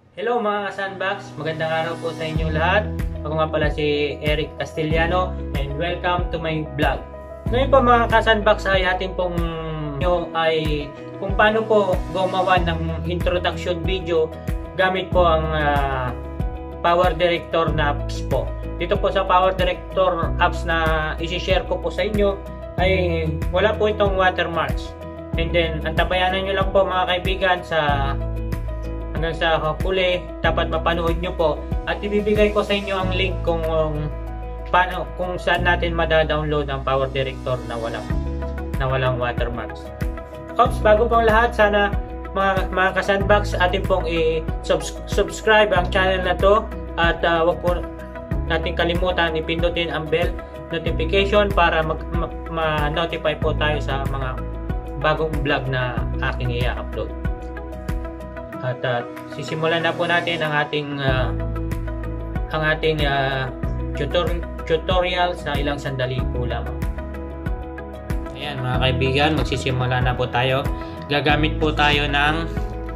Hello mga ka-Sandbox, magandang araw po sa inyong lahat. Ako nga pala si Eric Castellano and welcome to my vlog. Ngayon po mga ka-Sandbox ay ating pong ay kung paano po gumawa ng introduction video gamit po ang Power Director na apps po. Dito po sa Power Director apps na isi-share ko po sa inyo ay wala po itong watermarks. And then, antabayanan nyo lang po mga kaibigan hanggang sa huli, dapat mapanood nyo po at ibibigay ko sa inyo ang link kung saan natin mada-download ang Power Director na walang watermarks. Ops, bago pong lahat, sana mga ka-Sandbox, atin pong i-subscribe ang channel na to at wag po natin kalimutan ipindutin ang bell notification para ma-notify po tayo sa mga bagong vlog na aking i-upload. At sisimulan na po natin ang ating tutorial sa ilang sandali po lamang. Ayan mga kaibigan, magsisimula na po tayo. Gagamit po tayo ng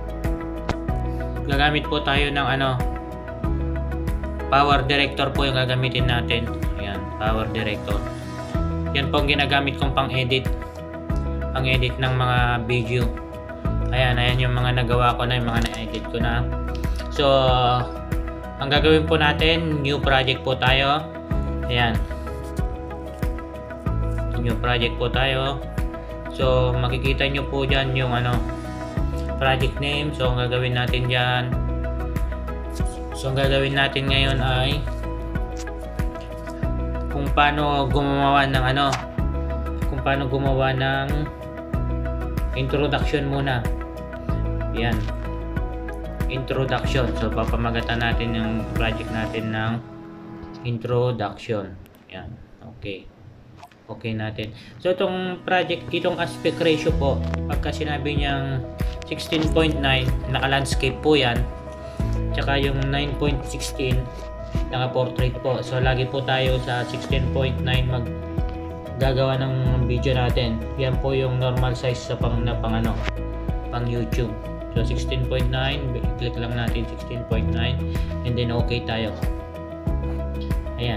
Power Director po yung gagamitin natin. Ayan, Power Director. Yan po ang ginagamit kong pang-edit ng mga video. Ayan yung mga nagawa ko na, yung mga na-edit ko na. So, ang gagawin po natin, new project po tayo. Ayan. New project po tayo. So, makikita nyo po dyan yung project name. So, ang gagawin natin dyan. So, ang gagawin natin ngayon ay kung paano gumawa ng introduction muna. Yan, introduction. So papamagatan natin yung project natin ng introduction. Yan, okay natin. So itong project, itong aspect ratio po, pagka sinabi niyang 16.9 naka landscape po yan, tsaka yung 9.16 naka portrait po. So lagi po tayo sa 16.9 gagawa ng video natin. Yan po yung normal size sa pang YouTube. So 16.9, click lang natin 16.9 and then okay tayo. Ayan.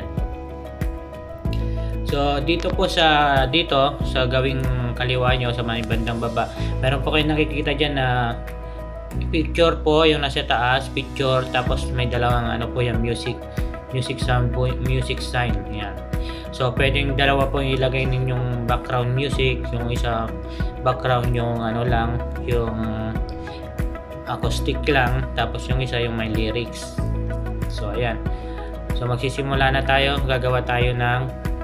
So dito sa gawing kaliwa nyo sa may bandang baba, meron po kayong nakikita dyan na picture po yung nasa taas, picture, tapos may dalawang po yung music sound po, music sign. Ayan. So pwedeng dalawa po ilagay ninyong background music, yung isa background yung yung acoustic lang, tapos yung isa yung may lyrics. So ayan. So magsisimula na tayo, gagawa tayo ng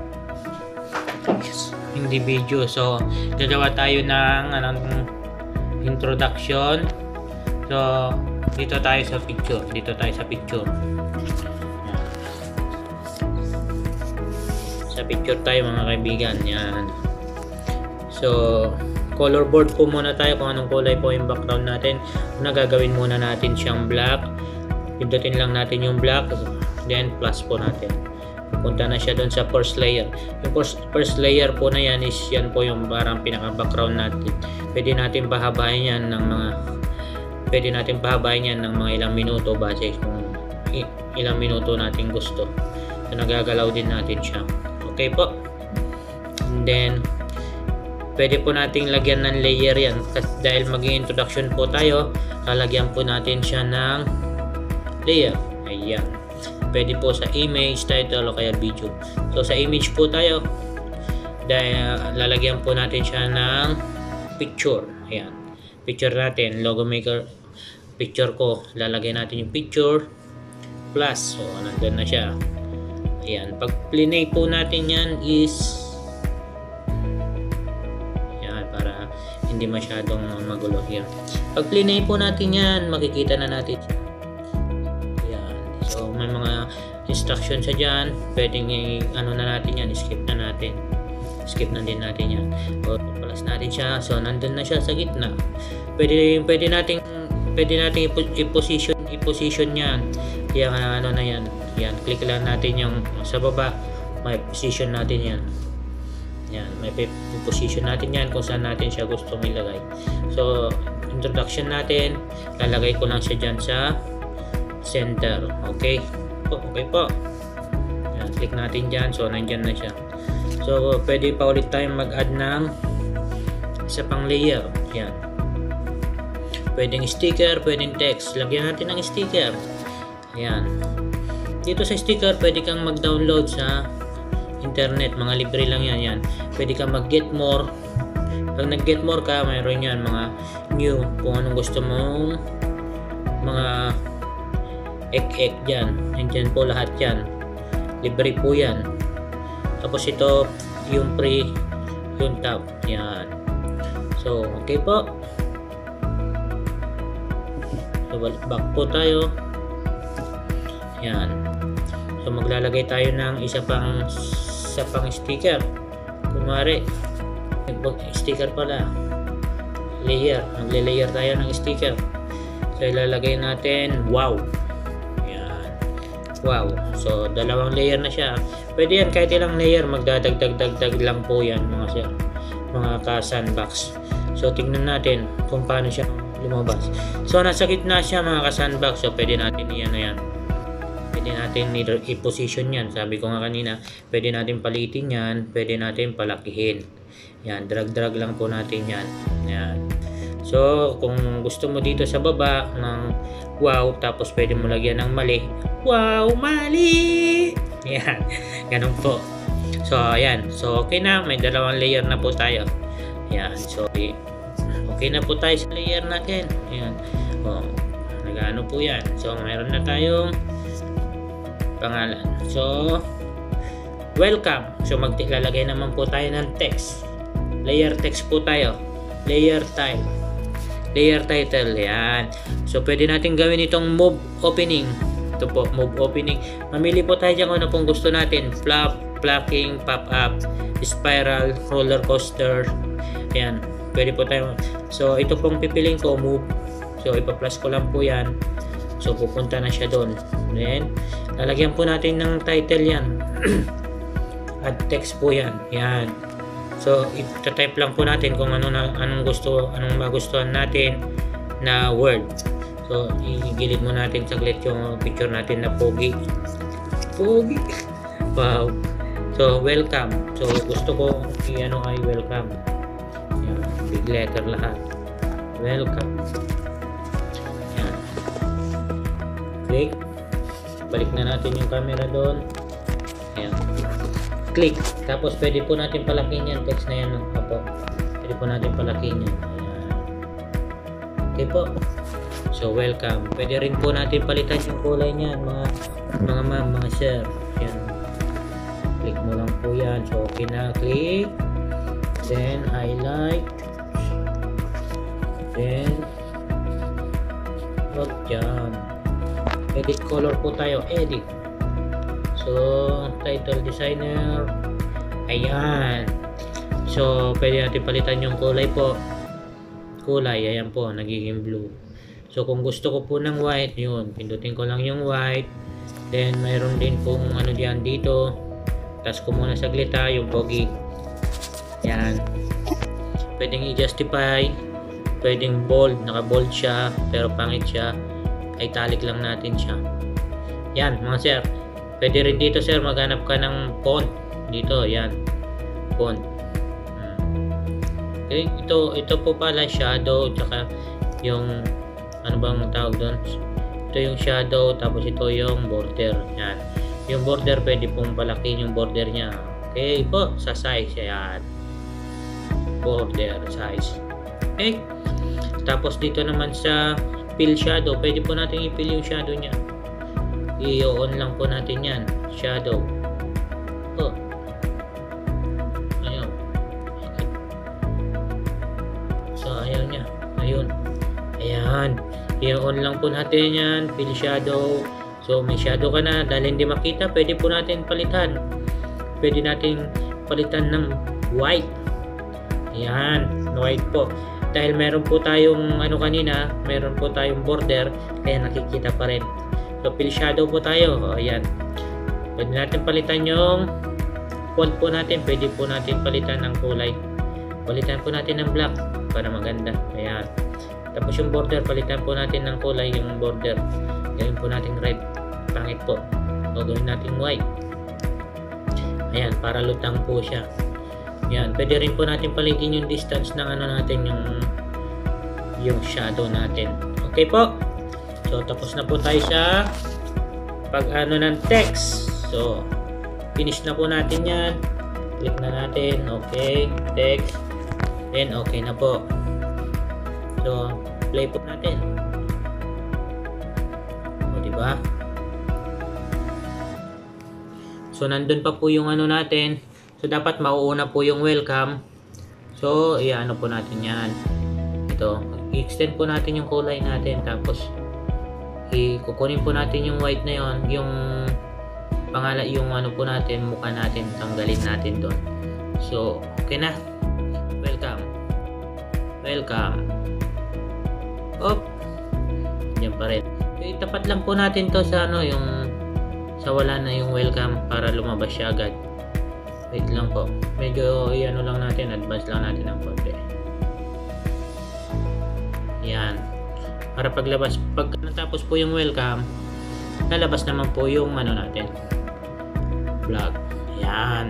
hindi video. So gagawa tayo ng introduction. So dito tayo sa picture. Sa picture tayo mga kaibigan. Yan. So color board po muna tayo kung anong kulay po yung background natin. Una, gagawin muna natin siyang black. Pindutin lang natin yung black, then plus po natin. Pupunta na siya doon sa first layer. Yung first layer po na yan is yan po yung parang pinaka background natin. Pwede natin pahabain yan ng mga ilang minuto base kung ilang minuto natin gusto. So nagagalaw din natin siya. Okay po. And then pwede po nating lagyan ng layer yan kasi dahil mag-introduction po tayo, lalagyan po natin siya ng layer. Ayan. Pwede po sa image, title o kaya video. So sa image po tayo, dahil lalagyan po natin siya ng picture. Ayan. Picture natin, logo maker picture ko, lalagyan natin yung picture plus. So nandun na siya. Ayan. Pag plinay po natin yan is hindi masyadong magulo here. Pag plinay po natin yan, makikita na natin siya. Ayan. So may mga instructions sa dyan, pwedeng na natin yan, skip na din natin yan. O plus natin siya, so nandun na siya sa gitna. Pwede nating i-position yan. Yan na yan. Yan, click lang natin yung sa baba, may position natin yan. Yan, may position natin yan kung saan natin siya gustong ilagay. So introduction natin, lalagay ko lang siya dyan sa center. Okay po. Yan, click natin dyan. So nandyan na siya. So pwede pa ulit tayong mag-add ng isa pang layer. Yan, pwedeng sticker, pwedeng text. Lagyan natin ng sticker. Yan, dito sa sticker pwede kang mag-download sa internet, mga libre lang yan. Yan, pwede kang mag-get more. Pag nag-get more ka, mayroon yan mga new, kung anong gusto mong mga ek dyan. Nandyan po lahat yan, libre po yan. Tapos ito yung free, yung tab. Yan, so okay po. So back po tayo. Yan, so maglalagay tayo ng isa pang sticker. Kunwari sticker pala, layer, magle-layer tayo ng sticker. So ilalagay natin wow. Yan, wow. So dalawang layer na siya. Pwede yan kahit ilang layer, magdadagdag lang po yan mga sir, mga ka-sandbox. So tingnan natin kung paano siya lumabas. So nasa gitna siya mga ka-sandbox. So pwede natin yan, pwede natin i-position yan. Sabi ko nga kanina, pwede natin palitin yan, pwede natin palakihin. Yan, drag lang po natin yan. Yan. So kung gusto mo dito sa baba ng wow, tapos pwede mo lagyan ng mali. Wow, mali! Yan, ganun po. So ayan, so okay na, may dalawang layer na po tayo. Yan, so okay na po tayo sa layer natin. Ayan, nag-ano po yan. So mayroon na tayong pangalan. So welcome. So maglalagay naman po tayo ng text. Layer text po tayo. Layer title. Yan. So pwede natin gawin itong move opening. Ito po, move opening. Mamili po tayo dyan kung ano pong gusto natin. Flap, plucking, pop up, spiral, roller coaster. Yan, pwede po tayo. So ito pong pipiliin ko, move. So ipa-plus ko lang po yan. So pupunta na siya doon. Then lalagyan po natin ng title yan. Add text po yan. Yan. So ita-type lang po natin kung anong magustuhan natin na word. So igilid mo natin saglit yung picture natin na pogi. Wow. So welcome. So gusto ko i-ano ay welcome. Yan, big letter lahat. Welcome. Yan. Click. Balik na natin yung camera doon. Ayan. Click. Tapos pwede po natin palakihin yan. Text na yan. Pwede po natin palakihin yan. Ayan. Okay po. So welcome. Pwede rin po natin palitan yung kulay niyan, mga ma'am, mga sir. Ayan. Click mo lang po yan. So okay na. Click. Then highlight. Then wag dyan. Edit color po tayo. Edit. So title designer. Ayan. So pwede natin palitan yung kulay po. Kulay. Ayan po. Nagiging blue. So kung gusto ko po ng white, yun. Pindutin ko lang yung white. Then mayroon din pong ano diyan dito. Taas ko muna saglit yung pogi. Yan. Pwedeng i-justify. Pwedeng bold. Naka-bold siya. Pero pangit siya. Italic lang natin siya. Yan mga sir. Pwede rin dito sir maghanap ka ng font. Dito. Yan. Font. Okay. Ito po pala shadow. Tsaka yung ano bang tawag doon? Ito yung shadow. Tapos ito yung border. Yan. Yung border pwede pong palakin yung border niya. Okay po. Sa size. Yan. Border size. Okay. Tapos dito naman sa fill shadow, pwede po natin i-fill yung shadow niya. I-on lang po natin yan. Shadow. Ayaw. Okay. So ayaw niya. Ayun. Ayan. I-on lang po natin yan. Fill shadow. So may shadow ka na. Dahil hindi makita, pwede po natin palitan. Pwede natin palitan ng white. Ayan. White po. Dahil meron po tayong kanina, meron po tayong border, kaya nakikita pa rin. So fill shadow po tayo. Ayan. Pwede natin palitan yung font po natin. Pwede po natin palitan ng kulay. Palitan po natin ng black para maganda. Ayan. Tapos yung border, palitan po natin ng kulay yung border. Gawin po natin red. Pangit po. O gawin natin white. Ayan, para lutang po siya. Ayan, pwede rin po natin paligin yung distance ng ano natin, yung shadow natin. Okay po. So, tapos na po tayo sa pag ano ng text. So, finish na po natin yan. Click na natin. Okay. Text. Then, okay na po. So, play po natin. O, diba? So, nandun pa po yung ano natin. So, dapat mauuna po yung welcome. So, i-ano po natin yan. Ito. I-extend po natin yung kulay natin. Tapos, kukunin po natin yung white na yon, yung pangalan, yung ano po natin, mukha natin, tanggalin natin doon. So, okay na. Welcome. Welcome. Op. Yan pa rin. So, itapat lang po natin to sa ano, yung sa wala na yung welcome para lumabas siya agad. Wait lang po. Medyo i-ano lang natin, advance lang natin ng konti. Yan. Para paglabas, pag natapos po yung welcome, lalabas naman po yung ano natin, vlog. Ayan.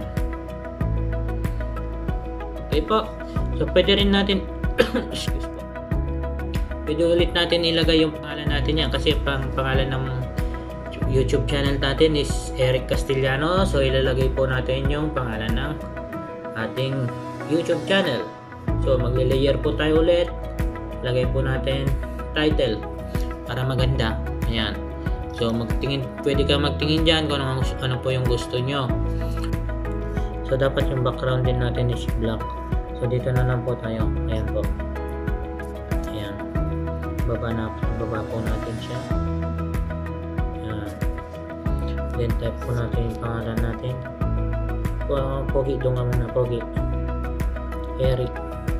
Okay po. So, pwede rin natin excuse po. Pwede ulit natin ilagay yung pangalan natin yan kasi pangalan ng YouTube channel natin is Eric Castellano. So, ilalagay po natin yung pangalan ng ating YouTube channel. So, magle-layer po tayo ulit. Lagay po natin title para maganda. Ayan. So, pwede ka magtingin dyan kung ano po yung gusto nyo. So, dapat yung background din natin is black. So, dito na lang po tayo. Ayan po. Ayan. Baba po natin siya. Ayan. Then, type po natin yung pangalan natin. Pogi, doon nga muna. Pogi. Eric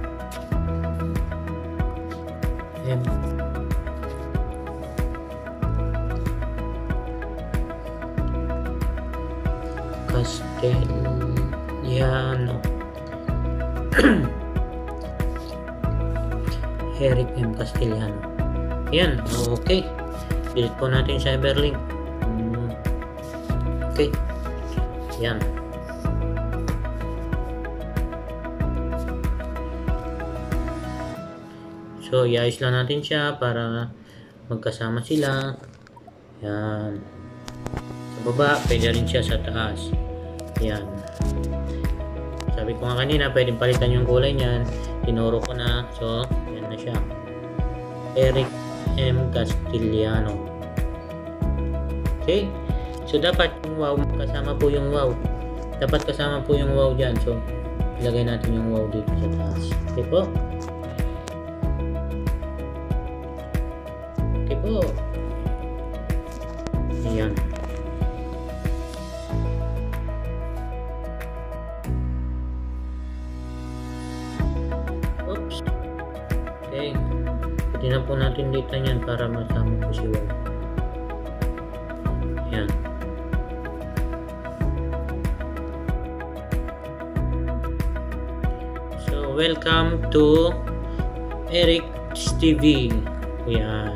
M. Castellano. Eric M. Castellano. Ayan, okay. Delete po natin yung cyberlink. Okay. Ayan. So, iayos lang natin siya para magkasama sila. Ayan. Sa baba, pwede rin siya sa taas. Ayan. Sabi ko nga kanina, pwedeng palitan yung kulay niyan. Tinuro ko na. So, ayan na siya. Eric M. Castellano. Okay. So, dapat yung wow, kasama po yung wow. Dapat kasama po yung wow dyan. So, ilagay natin yung wow dito sa taas. Okay po. Okay po. Ayan. Oops. Okay. Pwede na po natin dito yan para masama po si wow. Ayan. So, welcome to Eric's TV. Ayan.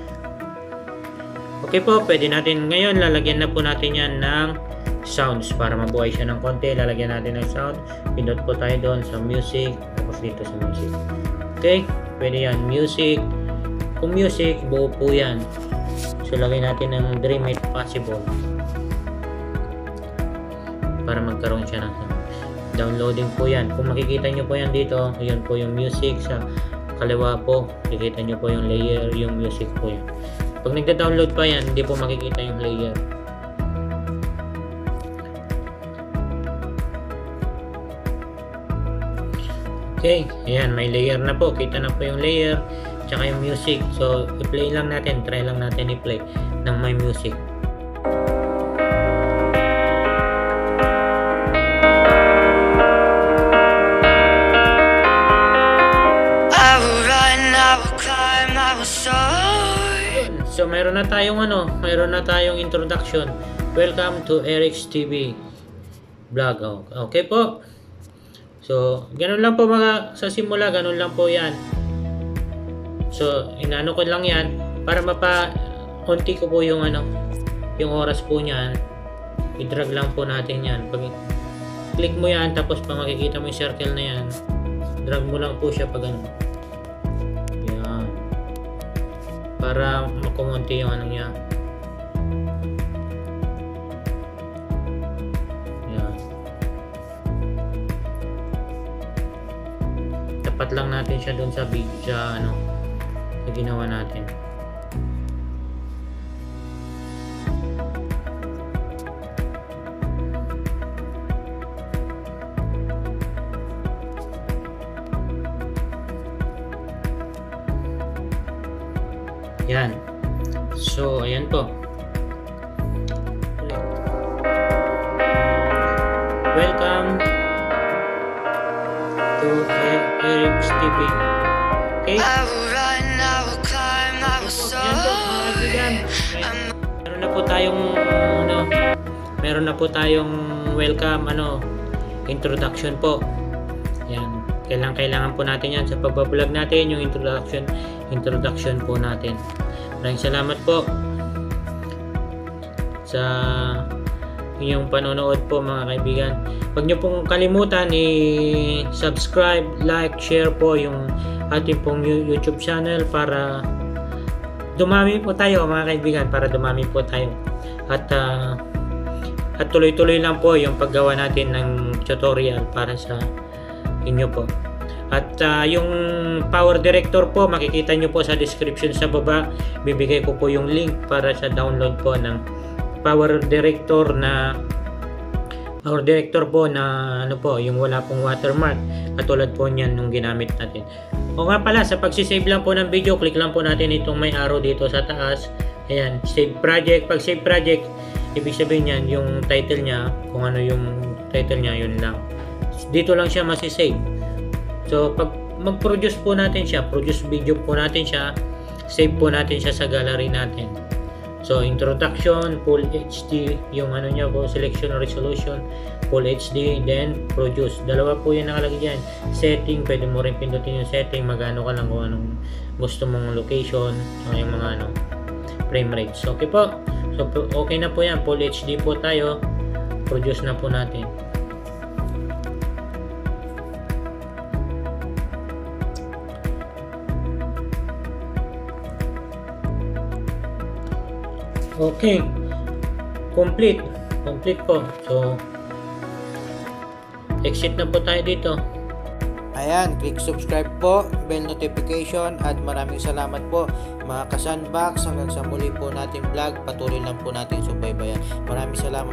Okay po, pwede natin ngayon lalagyan na po natin yan ng sounds para mabuhay siya ng konti. Lalagyan natin ng sound. Pindot po tayo doon sa music. Tapos dito sa music. Okay, pwede yan. Music. Kung music, buo po yan. So, lagay natin ng Dream It Possible para magkaroon siya ng sound. Downloading po yan. Kung makikita nyo po yan dito, yun po yung music. Sa kaliwa po, makikita nyo po yung layer, yung music po yan. Pag nagda-download pa yan, hindi po makikita yung layer. Okay, ayan, may layer na po. Kita na po yung layer, tsaka yung music. So, i-play lang natin, try lang natin i-play ng may music. So, mayroon na tayong introduction. Welcome to Eric's TV vlog. Okay po. So, ganun lang po sa simula, ganun lang po yan. So, inano ko lang yan para konti ko po yung yung oras po niyan. I-drag lang po natin yan. Pag click mo yan, tapos pag makikita mo yung circle na yan, drag mo lang po siya pag yan. Para makumunti yung niya. Yan. Tapat lang natin siya doon sa video, sa ginawa natin. Yan. So, ayan po. Welcome to Eric's TV. Okay? Meron na po tayong welcome introduction po. Yan. Kailangan po natin yan sa pagbablog natin, yung introduction po natin. Maraming salamat po sa inyong panonood po mga kaibigan. Huwag niyo pong kalimutan i-subscribe, like, share po yung ating pong YouTube channel para dumami po tayo mga kaibigan, para dumami po tayo. At tuloy-tuloy lang po yung paggawa natin ng tutorial para sa inyo po. At yung Power Director po, makikita nyo po sa description sa baba. Bibigay ko po yung link para sa download po ng Power Director po na yung wala pong watermark. Katulad po niyan nung ginamit natin. O nga pala, sa pagsisave lang po ng video, click lang po natin itong may arrow dito sa taas. Ayan, save project. Pag save project, ibig sabihin yan, yung title niya, kung ano yung title niya, yun lang. Dito lang siya masisave. So, pag mag-produce po natin siya, produce video po natin siya, save po natin siya sa gallery natin. So, introduction, full HD, yung niya po, selection resolution, full HD, then produce. Dalawa po yung nakalagay dyan. Setting, pwede mo rin pindutin yung setting, magano ka lang kung anong gusto mong location, yung mga frame rates. Okay po. So, okay na po yan. Full HD po tayo. Produce na po natin. Okay, complete po. So, exit na po tayo dito. Ayan, click subscribe po, bell notification, at maraming salamat po mga ka-Sandbox. Hanggang sa muli po nating vlog, patuloy lang po natin subaybayan. Maraming salamat.